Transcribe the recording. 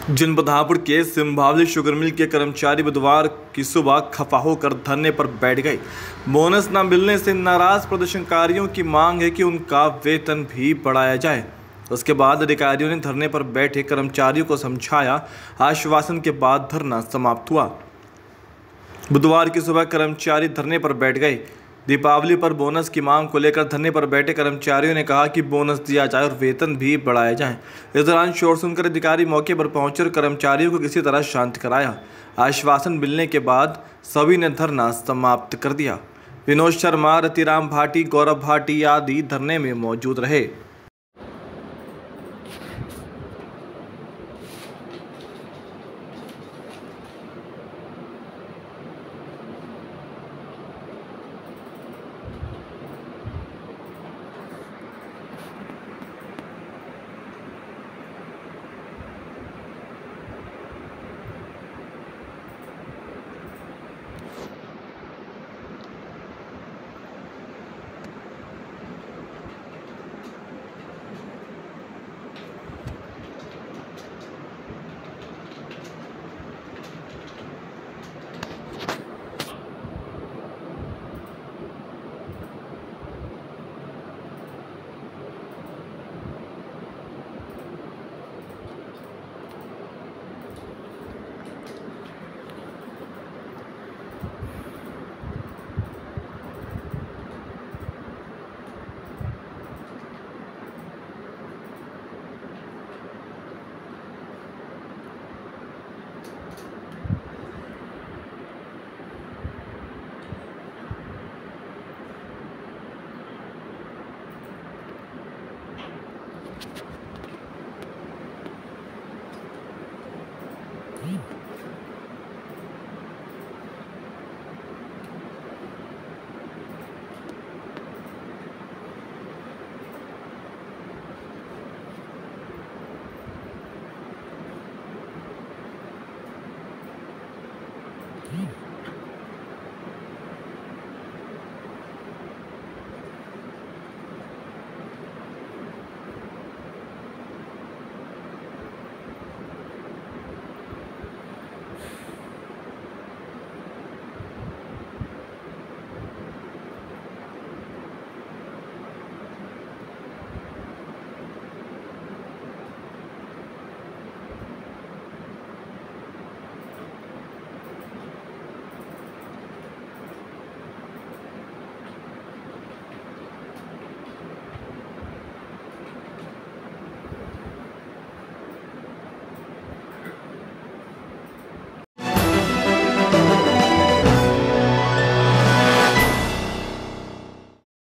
जनपदापुर के Simbhaoli sugar mill के कर्मचारी बुधवार की सुबह खफा होकर धरने पर बैठ गए। बोनस न मिलने से नाराज प्रदर्शनकारियों की मांग है कि उनका वेतन भी बढ़ाया जाए। उसके बाद अधिकारियों ने धरने पर बैठे कर्मचारियों को समझाया। आश्वासन के बाद धरना समाप्त हुआ। बुधवार की सुबह कर्मचारी धरने पर बैठ गए। दीपावली पर बोनस की मांग को लेकर धरने पर बैठे कर्मचारियों ने कहा कि बोनस दिया जाए और वेतन भी बढ़ाया जाए। इस दौरान शोर सुनकर अधिकारी मौके पर पहुंचे और कर्मचारियों को किसी तरह शांत कराया। आश्वासन मिलने के बाद सभी ने धरना समाप्त कर दिया। विनोद शर्मा, रतिराम भाटी, गौरव भाटी आदि धरने में मौजूद रहे।